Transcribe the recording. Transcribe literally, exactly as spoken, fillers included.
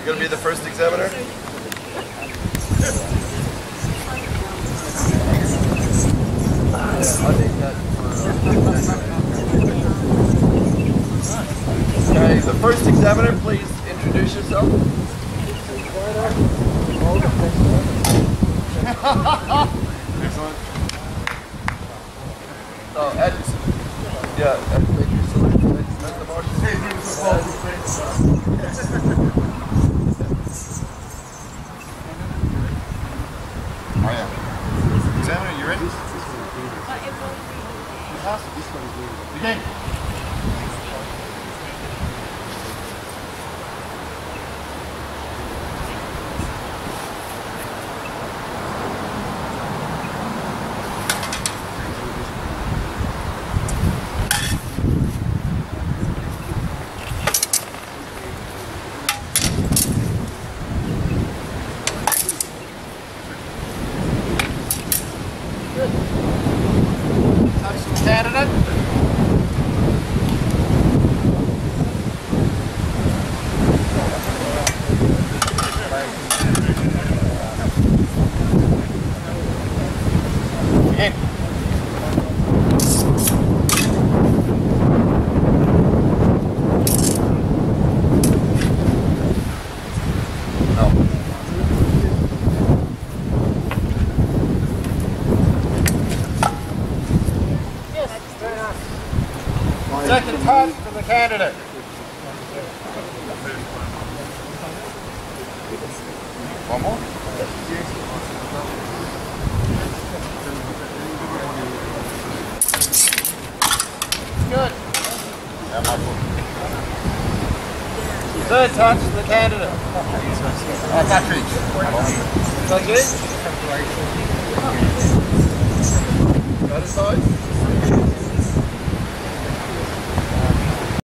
You're going to be the first examiner? Okay, the first examiner, please introduce yourself. Excellent. Oh, Ed. Yeah, Ed, make your salute. That's the marshal. Oh yeah. Examiner, you ready? Okay. Touch the candidate. Begin. No. Second touch for the candidate. One more. Good. Third touch for the candidate. Uh, touch each. Touch it. Other side.